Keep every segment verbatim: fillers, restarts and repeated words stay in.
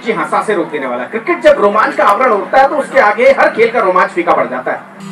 जी हाँ, सांसें रोक देने वाला। क्रिकेट जब रोमांच का आवरण उड़ता है तो उसके आगे हर खेल का रोमांच फीका पड़ जाता है।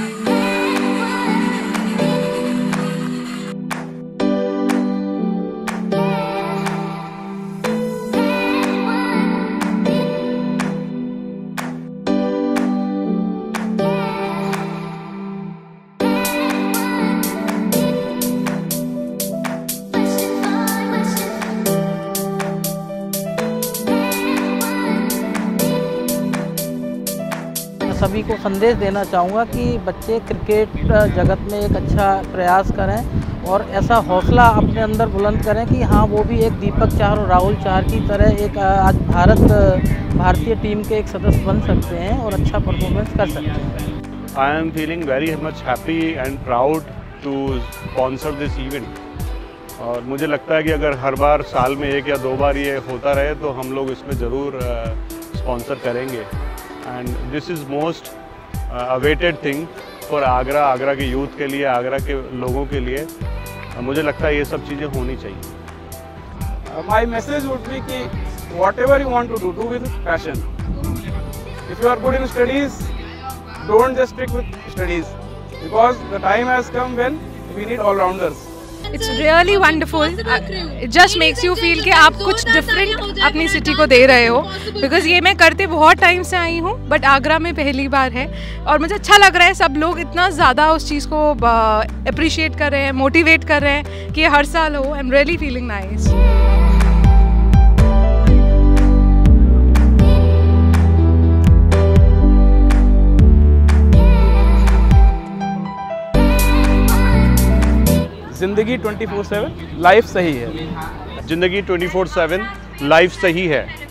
सभी को संदेश देना चाहूँगा कि बच्चे क्रिकेट जगत में एक अच्छा प्रयास करें और ऐसा हौसला अपने अंदर बुलंद करें कि हाँ वो भी एक दीपक चाहर और राहुल चाहर की तरह एक आज भारत भारतीय टीम के एक सदस्य बन सकते हैं और अच्छा परफॉर्मेंस कर सकते हैं। I am feeling very much happy and proud to sponsor this event. और मुझे लगता है कि अगर हर बार साल में एक या दो बार ये होता रहे तो हम लोग इसमें ज़रूर स्पॉन्सर करेंगे। And this is most awaited thing for Agra, Agra के यूथ के लिए, आगरा के लोगों के लिए। uh, मुझे लगता है ये सब चीज़ें होनी चाहिए। माई मैसेज वुड बी कि whatever you want to do, do with passion. If you are good in studies, don't just stick with studies, because the time has come when we need allrounders. It's really wonderful. It just makes you feel कि आप कुछ different अपनी city को दे रहे हो। Because ये मैं करते बहुत टाइम से आई हूँ, बट आगरा में पहली बार है और मुझे अच्छा लग रहा है। सब लोग इतना ज़्यादा उस चीज़ को अप्रिशिएट कर रहे हैं, मोटिवेट कर रहे हैं कि ये हर साल हो। I am really feeling nice. जिंदगी ट्वेंटी फोर सेवन लाइफ सही है। जिंदगी ट्वेंटी फोर सेवन लाइफ सही है।